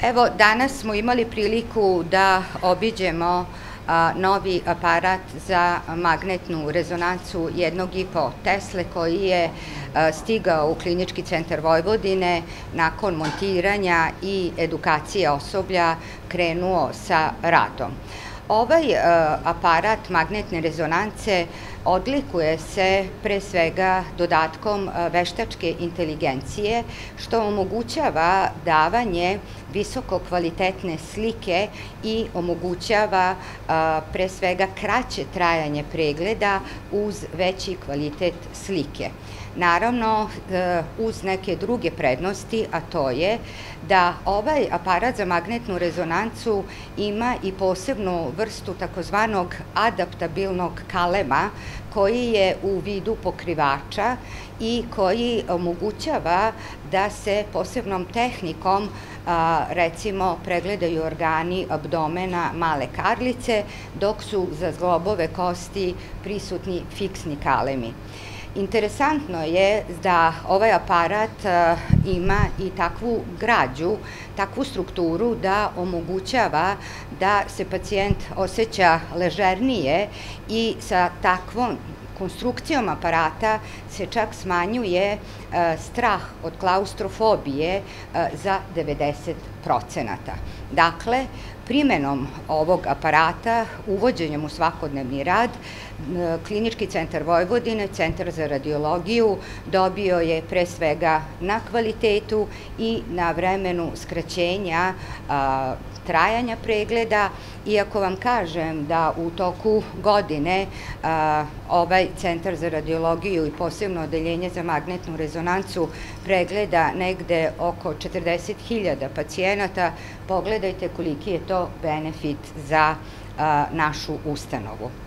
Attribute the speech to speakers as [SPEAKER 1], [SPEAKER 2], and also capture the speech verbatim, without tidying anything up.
[SPEAKER 1] Evo, danas smo imali priliku da obiđemo novi aparat za magnetnu rezonancu jednog i po Tesle koji je stigao u Klinički centar Vojvodine nakon montiranja i edukacije osoblja krenuo sa radom. Ovaj aparat magnetne rezonance odlikuje se pre svega dodatkom veštačke inteligencije, što omogućava davanje visoko kvalitetne slike i omogućava pre svega kraće trajanje pregleda uz veći kvalitet slike. Naravno, uz neke druge prednosti, a to je da ovaj aparat za magnetnu rezonancu ima i posebnu vrstu takozvanog adaptabilnog kalema koji je u vidu pokrivača i koji omogućava da se posebnom tehnikom recimo pregledaju organi abdomena male karlice, dok su za zglobove kosti prisutni fiksni kalemi. Interesantno je da ovaj aparat ima i takvu građu, takvu strukturu da omogućava da se pacijent osjeća ležernije i sa takvom konstrukcijom aparata se čak smanjuje strah od klaustrofobije za devedeset procenata. Dakle, primenom ovog aparata, uvođenjem u svakodnevni rad, Klinički centar Vojvodine, Centar za radiologiju, dobio je pre svega na kvalitetu i na vremenu skraćenja trajanja pregleda, iako vam kažem da u toku godine ovaj Centar za radiologiju i posebno odeljenje za magnetnu rezonancu pregleda negde oko četrdeset hiljada pacijenata, pogledajte koliki je to benefit za našu ustanovu.